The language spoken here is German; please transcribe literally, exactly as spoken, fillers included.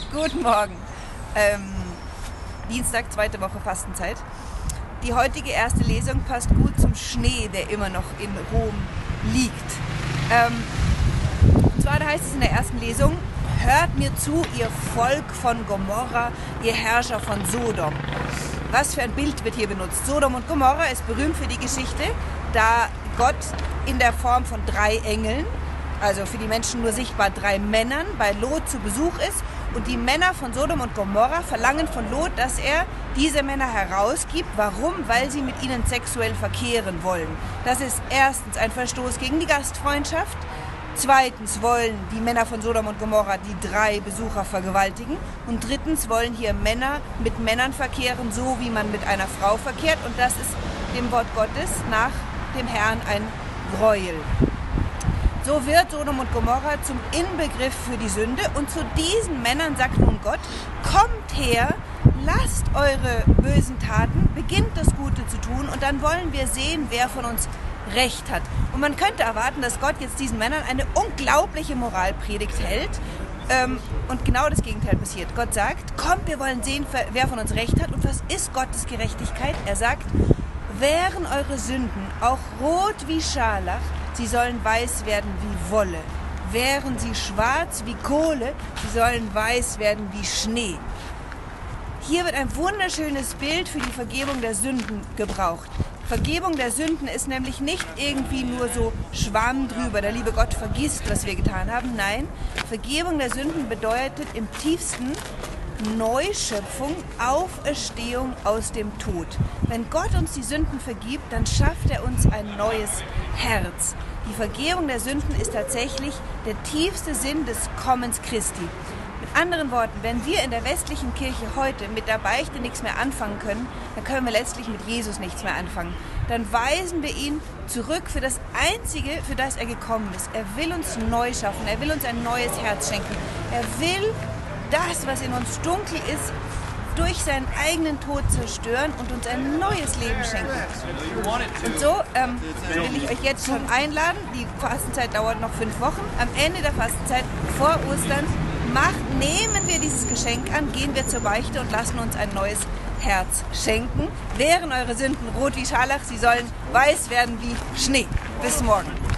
Guten Morgen. Ähm, Dienstag, zweite Woche Fastenzeit. Die heutige erste Lesung passt gut zum Schnee, der immer noch in Rom liegt. Ähm, und zwar da heißt es in der ersten Lesung: Hört mir zu, ihr Volk von Gomorra, ihr Herrscher von Sodom. Was für ein Bild wird hier benutzt? Sodom und Gomorra ist berühmt für die Geschichte, da Gott in der Form von drei Engeln, also für die Menschen nur sichtbar drei Männern, bei Lot zu Besuch ist. Und die Männer von Sodom und Gomorra verlangen von Lot, dass er diese Männer herausgibt. Warum? Weil sie mit ihnen sexuell verkehren wollen. Das ist erstens ein Verstoß gegen die Gastfreundschaft. Zweitens wollen die Männer von Sodom und Gomorra die drei Besucher vergewaltigen. Und drittens wollen hier Männer mit Männern verkehren, so wie man mit einer Frau verkehrt. Und das ist dem Wort Gottes nach dem Herrn ein Gräuel. So wird Sodom und Gomorra zum Inbegriff für die Sünde. Und zu diesen Männern sagt nun Gott: Kommt her, lasst eure bösen Taten, beginnt das Gute zu tun, und dann wollen wir sehen, wer von uns Recht hat. Und man könnte erwarten, dass Gott jetzt diesen Männern eine unglaubliche Moralpredigt hält. Ähm, und genau das Gegenteil passiert. Gott sagt: Kommt, wir wollen sehen, wer von uns Recht hat. Und was ist Gottes Gerechtigkeit? Er sagt: Wären eure Sünden auch rot wie Scharlach, sie sollen weiß werden wie Wolle. Wären sie schwarz wie Kohle, sie sollen weiß werden wie Schnee. Hier wird ein wunderschönes Bild für die Vergebung der Sünden gebraucht. Vergebung der Sünden ist nämlich nicht irgendwie nur so Schwamm drüber, der liebe Gott vergisst, was wir getan haben. Nein, Vergebung der Sünden bedeutet im tiefsten Neuschöpfung, Auferstehung aus dem Tod. Wenn Gott uns die Sünden vergibt, dann schafft er uns ein neues Herz. Die Vergebung der Sünden ist tatsächlich der tiefste Sinn des Kommens Christi. Mit anderen Worten, wenn wir in der westlichen Kirche heute mit der Beichte nichts mehr anfangen können, dann können wir letztlich mit Jesus nichts mehr anfangen. Dann weisen wir ihn zurück für das Einzige, für das er gekommen ist. Er will uns neu schaffen, er will uns ein neues Herz schenken. Er will das, was in uns dunkel ist, durch seinen eigenen Tod zerstören und uns ein neues Leben schenken. Und so ähm, will ich euch jetzt schon einladen. Die Fastenzeit dauert noch fünf Wochen. Am Ende der Fastenzeit, vor Ostern, macht, nehmen wir dieses Geschenk an, gehen wir zur Beichte und lassen uns ein neues Herz schenken. Wären eure Sünden rot wie Scharlach, sie sollen weiß werden wie Schnee. Bis morgen.